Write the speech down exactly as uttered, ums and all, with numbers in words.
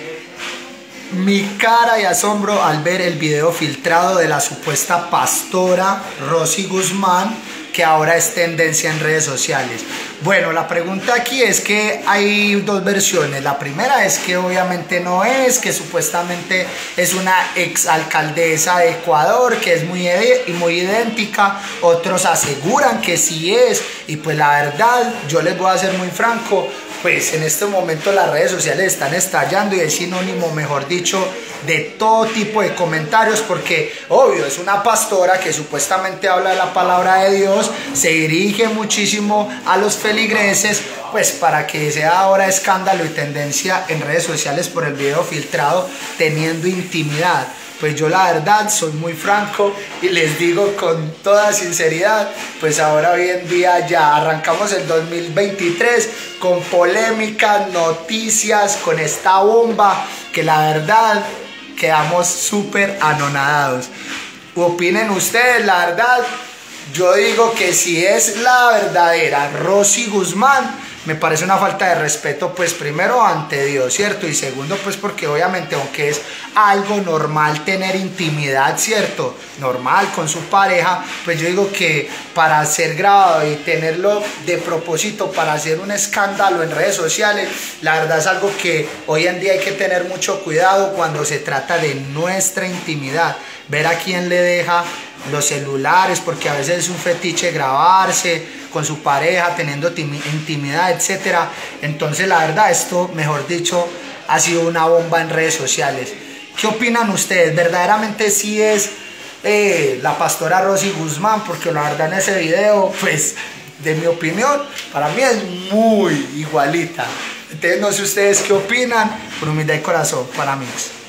Mi cara de asombro al ver el video filtrado de la supuesta pastora Rosy Guzmán, que ahora es tendencia en redes sociales. Bueno, la pregunta aquí es que hay dos versiones. La primera es que obviamente no es, que supuestamente es una ex alcaldesa de Ecuador, que es muy, muy idéntica. Otros aseguran que sí es, y pues la verdad, yo les voy a ser muy franco, pues en este momento las redes sociales están estallando y es sinónimo, mejor dicho, de todo tipo de comentarios, porque obvio, es una pastora que supuestamente habla de la palabra de Dios, se dirige muchísimo a los feligreses, pues para que sea ahora escándalo y tendencia en redes sociales por el video filtrado teniendo intimidad. Pues yo la verdad soy muy franco y les digo con toda sinceridad, pues ahora hoy en día ya arrancamos el dos mil veintitrés con polémicas, noticias, con esta bomba que la verdad quedamos súper anonadados. Opinen ustedes, la verdad, yo digo que si es la verdadera Rosy Guzmán, me parece una falta de respeto, pues primero ante Dios, ¿cierto? Y segundo, pues porque obviamente aunque es algo normal tener intimidad, ¿cierto? Normal con su pareja, pues yo digo que para ser grabado y tenerlo de propósito para hacer un escándalo en redes sociales, la verdad es algo que hoy en día hay que tener mucho cuidado cuando se trata de nuestra intimidad. Ver a quién le deja los celulares, porque a veces es un fetiche grabarse con su pareja, teniendo intimidad, etcétera. Entonces la verdad, esto, mejor dicho, ha sido una bomba en redes sociales. ¿Qué opinan ustedes? ¿Verdaderamente sí es eh, la pastora Rosy Guzmán? Porque la verdad en ese video, pues, de mi opinión, para mí es muy igualita. Entonces no sé ustedes qué opinan, por humildad y corazón, para mí.